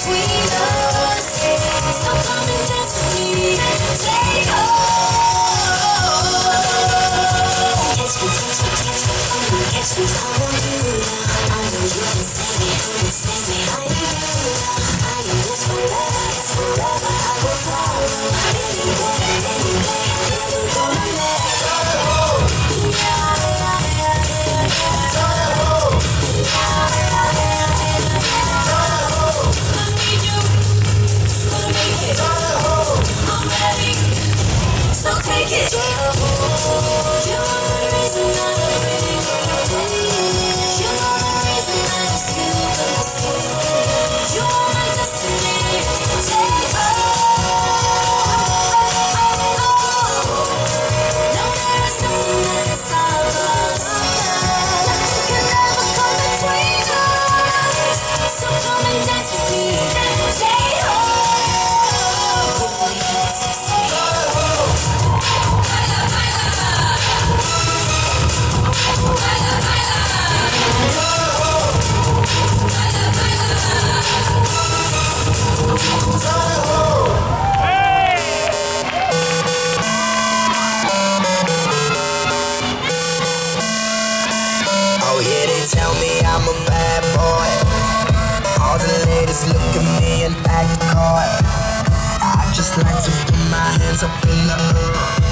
between us. So come and dance with me. Take hold. Catch me, catch me, catch me, come on, catch me, come on, you now. I know you can save me, understand me. I need you now. I am yours forever, yes, forever I will follow. Anywhere, anywhere, never gonna let go. Yeah, yeah, yeah, yeah, yeah. I need you to make it. I'm ready, so take it. You're the reason I breathe. You're the reason I just feel the same. You're my destiny. Take no, there is nothing that can stop us. Can never come between us. So come and dance with me. Take Oh yeah, they tell me I'm a bad boy. All the ladies look at me and act coy. I just like to put my hands up in the air.